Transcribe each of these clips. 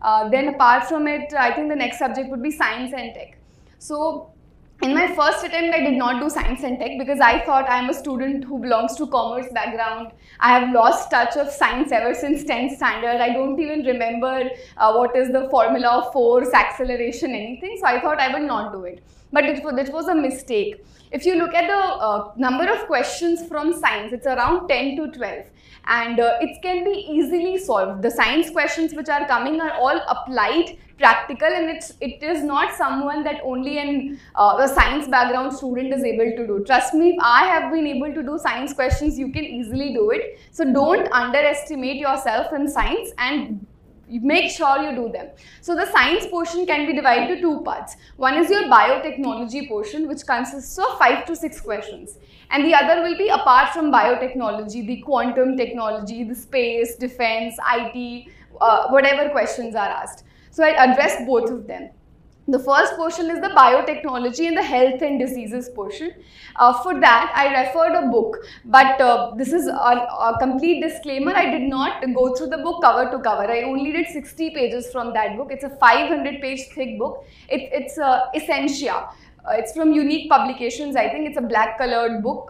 Then apart from it, I think the next subject would be science and tech. So in my first attempt, I did not do science and tech because I thought I am a student who belongs to commerce background. I have lost touch of science ever since 10th standard. I don't even remember what is the formula of force, acceleration, anything. So I thought I would not do it. But it was a mistake. If you look at the number of questions from science, it's around 10 to 12. And it can be easily solved. The science questions which are coming are all applied, practical, and it is not someone that only a science background student is able to do. Trust me, if I have been able to do science questions, you can easily do it. So don't underestimate yourself in science and make sure you do them. So the science portion can be divided to two parts. One is your biotechnology portion, which consists of 5 to 6 questions. And the other will be, apart from biotechnology, the quantum technology, the space, defense, IT, whatever questions are asked. So I address both of them. The first portion is the biotechnology and the health and diseases portion. For that, I referred a book, but this is a complete disclaimer. I did not go through the book cover to cover. I only did 60 pages from that book. It's a 500-page thick book. It's Essentia. It's from Unique Publications. I think it's a black-colored book.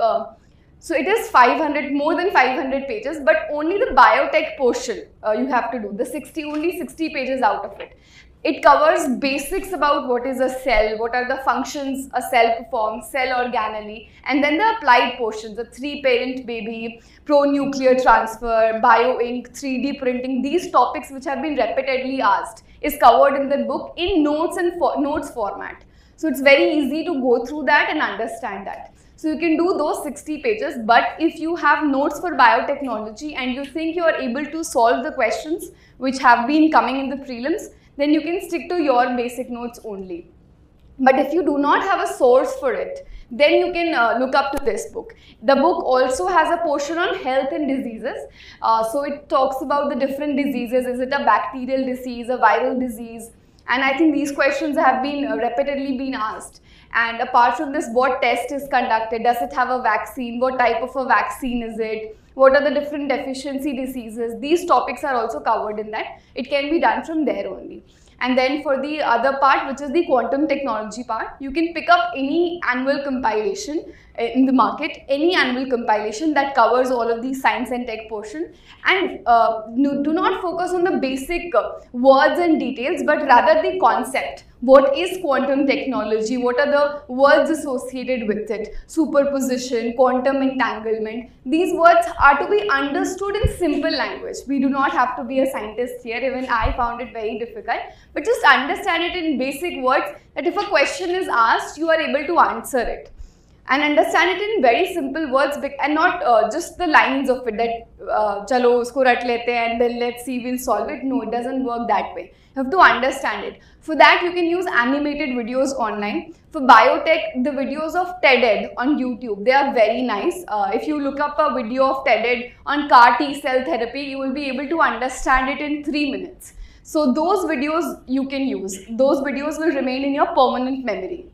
So it is more than 500 pages, but only the biotech portion you have to do. Only 60 pages out of it. It covers basics about what is a cell, what are the functions a cell performs, cell organelle, and then the applied portions, the 3-parent baby, pro-nuclear transfer, bioink, 3D printing. These topics which have been repeatedly asked is covered in the book in notes and notes format. So it's very easy to go through that and understand that. So you can do those 60 pages, but if you have notes for biotechnology and you think you are able to solve the questions which have been coming in the prelims, then you can stick to your basic notes only. But if you do not have a source for it, then you can look up to this book. The book also has a portion on health and diseases. So it talks about the different diseases. Is it a bacterial disease, a viral disease? And I think these questions have been repeatedly been asked. And apart from this, what test is conducted? Does it have a vaccine? What type of a vaccine is it? What are the different deficiency diseases? These topics are also covered in that. It can be done from there only. And then for the other part, which is the quantum technology part, you can pick up any annual compilation in the market, any annual compilation that covers all of these science and tech portion. And do not focus on the basic words and details, but rather the concept. What is quantum technology? What are the words associated with it? Superposition, quantum entanglement. These words are to be understood in simple language. We do not have to be a scientist here. Even I found it very difficult. But just understand it in basic words, that if a question is asked, you are able to answer it. And understand it in very simple words and not just the lines of it that chalo usko rat lete and then let's see, we'll solve it. No, it doesn't work that way. You have to understand it. For that, you can use animated videos online. For biotech, the videos of TED-Ed on YouTube, they are very nice. If you look up a video of TED-Ed on CAR T-cell therapy, you will be able to understand it in 3 minutes. So those videos you can use. Those videos will remain in your permanent memory.